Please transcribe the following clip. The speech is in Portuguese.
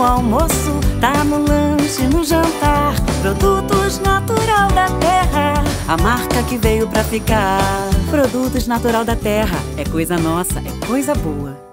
almoço, tá no lanche, no jantar. Produtos Natural da Terra, a marca que veio pra ficar. Produtos Natural da Terra, é coisa nossa, é coisa boa.